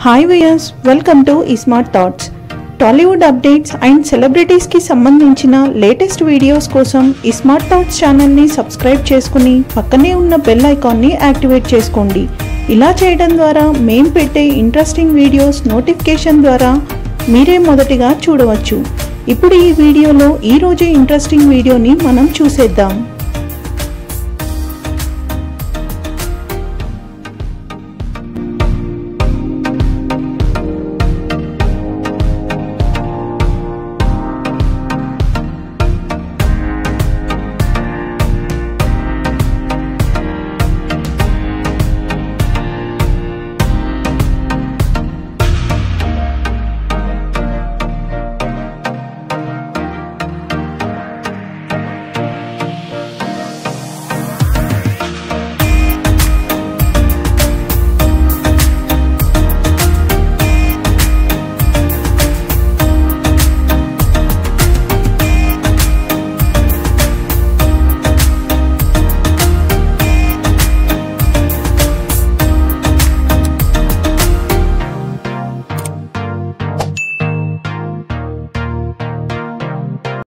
Hi viewers, welcome to iSmart thoughts. Tollywood updates and సెలబ్రిటీస్కి సంబంధించిన latest videos కోసం iSmart thoughts ఛానల్ని సబ్స్క్రైబ్ చేసుకుని పక్కనే ఉన్న బెల్ ఐకాన్ని యాక్టివేట్ చేసుకోండి. ఇలా చేయడం ద్వారా మేము పెట్టే ఇంట్రెస్టింగ్ వీడియోస్ నోటిఫికేషన్ ద్వారా మీరే మొదటిగా చూడవచ్చు. ఇప్పుడు ఈ వీడియోలో ఈరోజు ఇంట్రెస్టింగ్ వీడియోని మనం చూసేద్దాం.